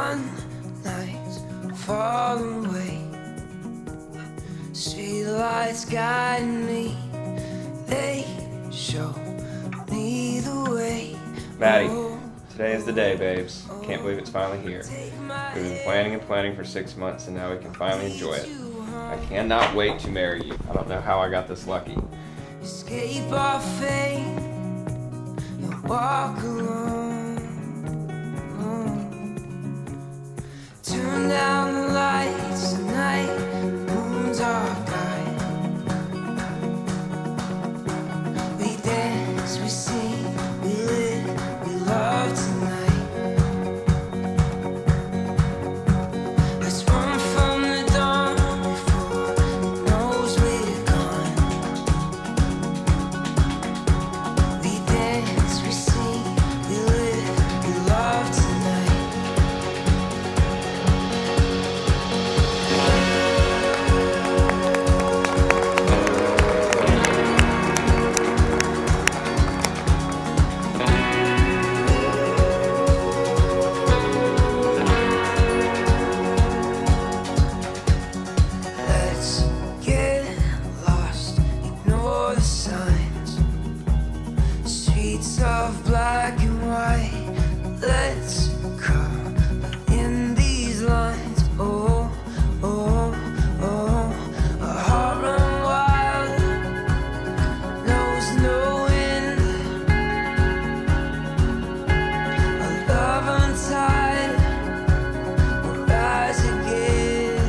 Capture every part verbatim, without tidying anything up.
sun nights fall away, street lights guiding me, they show me the way. Maddie, today is the day, babes. Can't believe it's finally here. We've been planning and planning for six months and now we can finally enjoy it. I cannot wait to marry you. I don't know how I got this lucky. Escape our fate and walk alone. Turn down the lights tonight, moon's our guide. We dance, we sing, we live, we love tonight. Let's run from the dawn before it knows we're gone. We dance, we sing, we live, we love tonight. Of black and white, let's come in these lines. Oh, oh, oh, a heart run wild, knows no end. A love untied will rise again.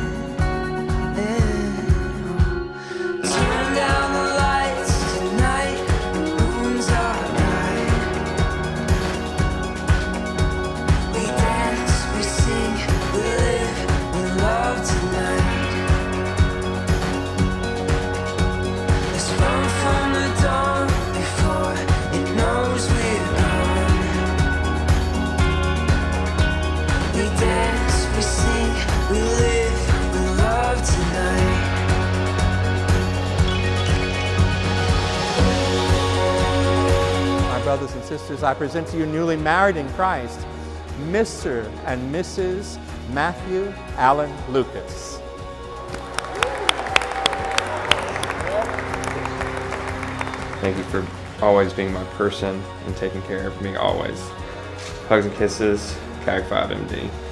Turn down the lights tonight, the moon's our brothers and sisters, I present to you newly married in Christ, Mister and Missus Matthew Allen Lucas. Thank you for always being my person and taking care of me always. Hugs and kisses, C A G five M D.